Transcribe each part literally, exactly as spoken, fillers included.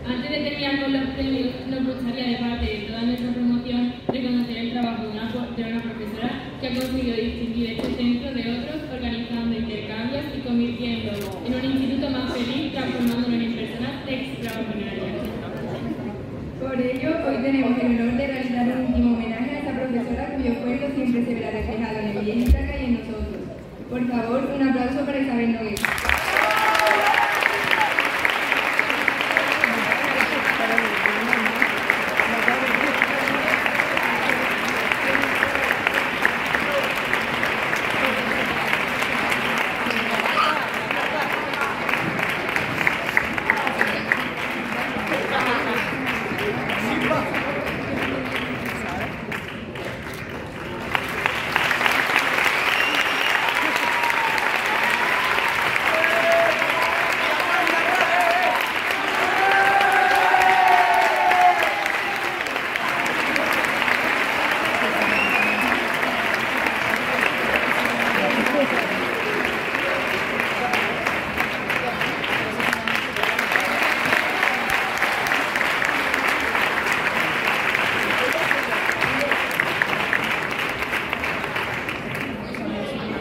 Antes de terminar con los premios, nos gustaría, de parte de toda nuestra promoción, reconocer el trabajo de una, de una profesora que ha conseguido distinguir este centro de otros, organizando intercambios y convirtiéndolo en un instituto más feliz, transformándolo en personas extraordinarias. Por ello, hoy tenemos el honor de realizar un último homenaje a esta profesora cuyo esfuerzo siempre se verá reflejado en el Villa Ítaca y en nosotros. Por favor, un aplauso para Isabel Noguera.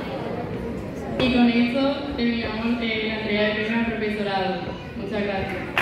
Y con eso terminamos la entrega del premio al profesorado. Muchas gracias.